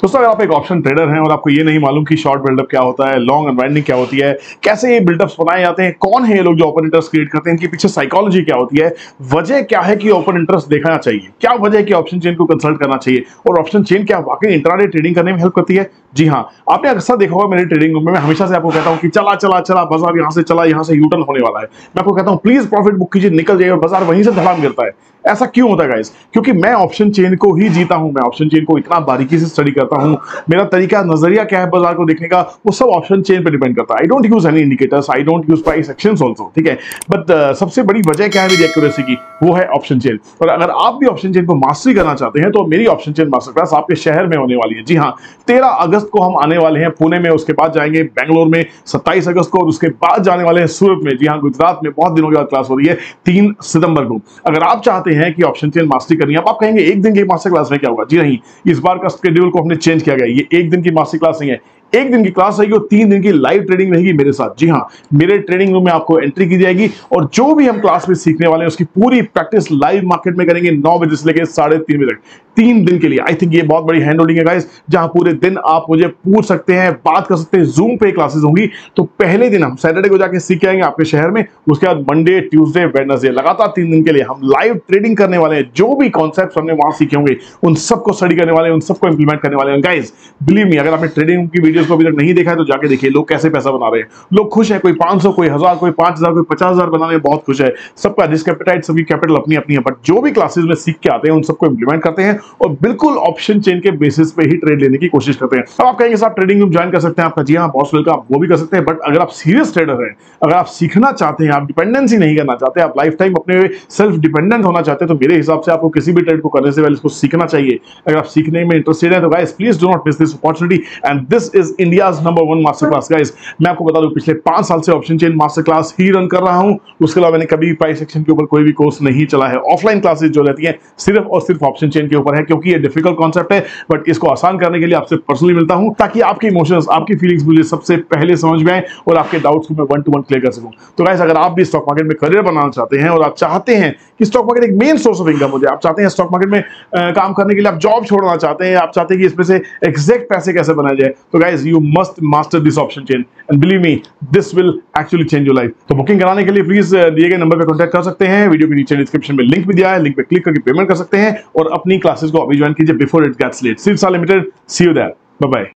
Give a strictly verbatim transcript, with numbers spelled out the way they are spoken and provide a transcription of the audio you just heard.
दोस्तों अगर आप एक ऑप्शन ट्रेडर हैं और आपको ये नहीं मालूम कि शॉर्ट बिल्डअप क्या होता है, लॉन्ग अनवाइंडिंग क्या होती है, कैसे ये बिल्डअप्स बनाए जाते हैं, कौन है ये लोग जो ओपन इंटरेस्ट क्रिएट करते हैं, इनके पीछे साइकोलॉजी क्या होती है, वजह क्या है कि ओपन इंटरेस्ट देखना चाहिए, क्या वजह है कि ऑप्शन चेन को कंसल्ट करना चाहिए और ऑप्शन चेन क्या वाकई इंट्राडे ट्रेडिंग करने में हेल्प करती है। जी हाँ, आपने अक्सर देखा होगा मेरे ट्रेडिंग रूम में मैं हमेशा से आपको कहता हूं कि चला चला चला बाजार यहां से चला, यहां से यूटर्न होने वाला है। मैं आपको कहता हूं प्लीज प्रॉफिट बुक कीजिए, निकल जाइए और बाजार वहीं से धड़ाम गिरता है। ऐसा क्यों होता है गाइस? क्योंकि मैं ऑप्शन चेन को ही जीता हूं, मैं ऑप्शन चेन को इतना बारीकी से स्टडी करता हूं। मेरा तरीका नजरिया क्या है बाजार को देखने का, वो सब ऑप्शन चेन पे डिपेंड करता है। I don't use any indicators, I don't use price actions also, ठीक है। बट uh, सबसे बड़ी वजह क्या है मेरी एक्यूरेसी की, वो है ऑप्शन चेन। और अगर आप भी ऑप्शन चेन को मास्टरी करना चाहते हैं तो मेरी ऑप्शन चेन मास्टर क्लास आपके शहर में होने वाली है। जी हाँ, तेरह अगस्त को हम आने वाले हैं पुणे में, उसके बाद जाएंगे बेंगलोर में सत्ताईस अगस्त को, और उसके बाद जाने वाले हैं सूरत में। जी हाँ, गुजरात में बहुत दिनों के बाद क्लास हो रही है तीन सितंबर को। अगर आप चाहते हैं कि ऑप्शन चेन मास्टरी करनी है, आप कहेंगे एक दिन की मास्टर क्लास में क्या होगा? जी नहीं, इस बार का शेड्यूल को हमने चेंज किया गया। ये एक दिन की मास्टर क्लास नहीं है, एक दिन की क्लास रहेगी और तीन दिन की लाइव ट्रेडिंग रहेगी मेरे साथ। जी हाँ, मेरे ट्रेडिंग रूम में आपको एंट्री की जाएगी और जो भी हम क्लास में सीखने वाले हैं उसकी पूरी प्रैक्टिस लाइव मार्केट में करेंगे नौ बजे से लेकर साढ़े तीन बजे तक, तीन दिन के लिए। आई थिंक ये बहुत बड़ी हैंड होल्डिंग है गाइस, जहां पूरे दिन आप मुझे पूछ सकते हैं, बात कर सकते हैं। जूम पे क्लासेस होंगी, तो पहले दिन हम सैटरडे को जाके सीख के आएंगे आपके शहर में, उसके बाद मंडे ट्यूसडे वेडनेसडे लगातार तीन दिन के लिए हम लाइव ट्रेडिंग करने वाले हैं। जो भी कॉन्सेप्ट हमने वहां सीखे होंगे उन सबको स्टडी करने वाले हैं, उन सबको इंप्लीमेंट करने वाले हैं। गाइस बिलीव मी, अगर आपने ट्रेडिंग की वीडियोस को अभी तक नहीं देखा है तो जाके देखिए, लोग कैसे पैसा बना रहे हैं। लोग खुश है, कोई पांच सौ, कोई हजार, कोई पांच हजार, कोई पचास हजार बनाने में बहुत खुश है। सबका रिस्क एपेटाइट, सबकी कैपिटल अपनी अपनी है, बट जो भी क्लासेस में सीख के आते हैं उन सबको इंप्लीमेंट करते हैं और बिल्कुल ऑप्शन चेन के बेसिस पे ही ट्रेड लेने की कोशिश करते हैं। अब आप कहेंगे साहब ट्रेडिंग रूम ज्वाइन कर सकते हैं आपका, जी हाँ बॉस वेलकम, आप वो भी कर सकते हैं। बट अगर आप सीरियस ट्रेडर हैं, अगर आप सीखना चाहते हैं, आप डिपेंडेंसी नहीं करना चाहते, आप लाइफ टाइम अपने सेल्फ डिपेंडेंट होना चाहते हैं, तो मेरे हिसाब से आपको किसी भी ट्रेड को करने से पहले इसको सीखना चाहिए। अगर आप सीखने में इंटरेस्टेड है तो guys please do not miss this opportunity and this is India's number one master class. Guys मैं आपको बता दूं, पिछले पांच साल से ऑप्शन चेन मास्टर क्लास ही रन कर रहा हूं, उसके अलावा मैंने कभी प्राइस एक्शन के ऊपर कोई भी कोर्स नहीं चला है। ऑफलाइन क्लासेस जो रहती हैं सिर्फ और सिर्फ ऑप्शन चेन के ऊपर है, क्योंकि ये डिफिकल्ट कॉन्सेप्ट है, बट इसको आसान करने के लिए आपसे पर्सनली मिलता हूं ताकि आपके इमोशंस, आपकी फीलिंग्स मुझे सबसे पहले समझ में आए और आपके डाउट्स को मैं वन टू वन क्लियर कर सकूं। तो गाइस अगर आप भी स्टॉक मार्केट में करियर बनाना चाहते हैं और आप चाहते हैं कि स्टॉक मार्केट एक मेन सोर्स ऑफ इनकम हो जाए, आप चाहते हैं स्टॉक मार्केट में आ, काम करने के लिए आप जॉब छोड़ना चाहते हैं, आप चाहते हैं कि इसमें से एग्जैक्ट पैसे कैसे बनाए जाए, तो guys you must master this option chain and believe me this will actually change your life. तो बुकिंग कराने के लिए प्लीज दिए गए नंबर पे कांटेक्ट कर सकते हैं, वीडियो के नीचे डिस्क्रिप्शन में लिंक भी दिया है, लिंक पे क्लिक करके पेमेंट कर सकते हैं और अपनी क्लासेस को अभी ज्वाइन कीजिए बिफोर इट गेट्स लेट। सिर्फ limited, see you there, bye bye.